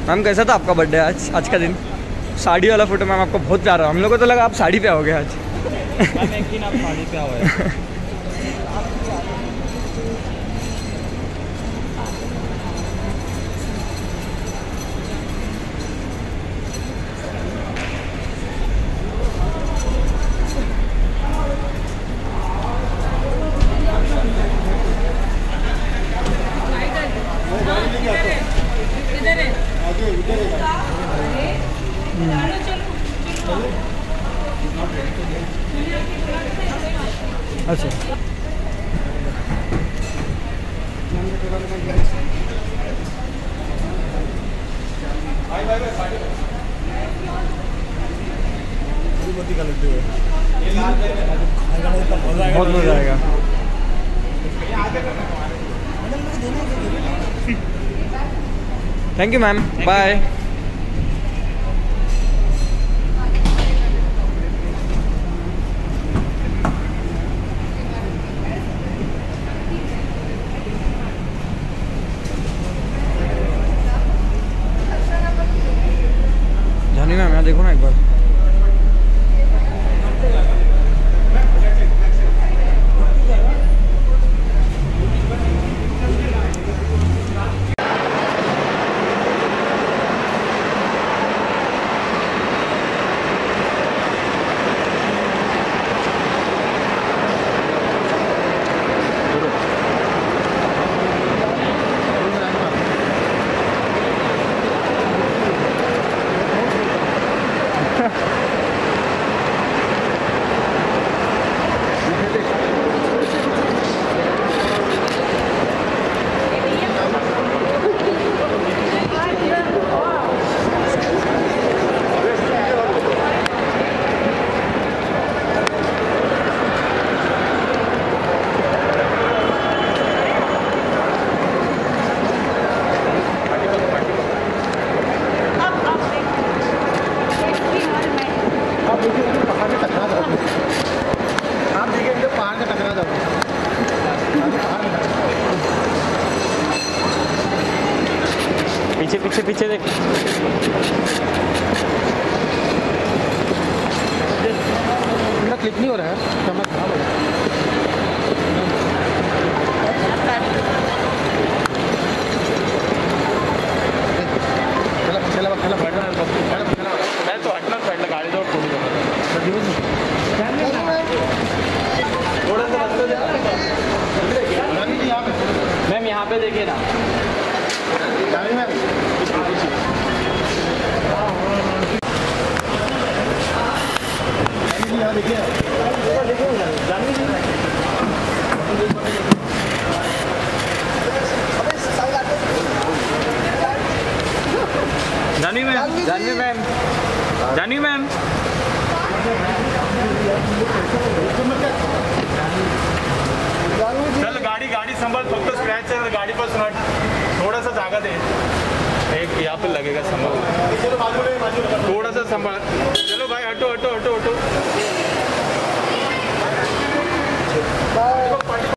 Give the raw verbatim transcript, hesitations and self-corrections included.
Ma'am कैसा था आपका बर्थडे आज आज का दिन? साड़ी वाला फोटो मैम आपको बहुत प्यारा, हम लोग को तो लगा आप साड़ी पे आओगे आज। मैम एक दिन आप साड़ी पे आओगे। अच्छा बहुत मजा आएगा। Thank you ma'am, bye. जानी मैम यहाँ देखो ना एक बार। पीछे पीछे पीछे देख। मेरा क्लिक नहीं हो रहा है, कैमरा खराब हो रहा है। मैं तो हटना पड़ेगा गाड़ी दो थोड़ा सा मैम यहाँ पे देखिए ना। जानी मैम, जानी मैम, जानी मैम। चल गाड़ी गाड़ी संभाल, फक्त स्क्रैच है गाड़ी पर सुना, थोड़ा सा जागा दे, एक यहाँ पे लगेगा संभाल, थोड़ा सा संभाल। चलो भाई हटो हटो हटो हटो।